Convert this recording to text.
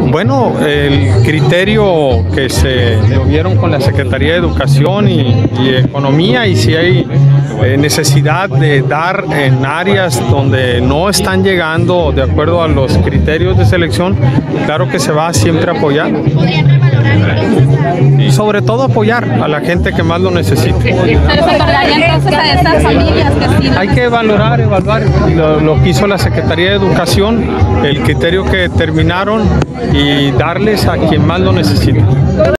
Bueno, el criterio que se vieron con la Secretaría de Educación y Economía, y si hay necesidad de dar en áreas donde no están llegando de acuerdo a los criterios de selección, claro que se va siempre a apoyar. Y sobre todo apoyar a la gente que más lo necesita. ¿Se recordaría entonces a estas familias que sí? Hay que evaluar lo que hizo la Secretaría de Educación, el criterio que determinaron y darles a quien más lo necesita.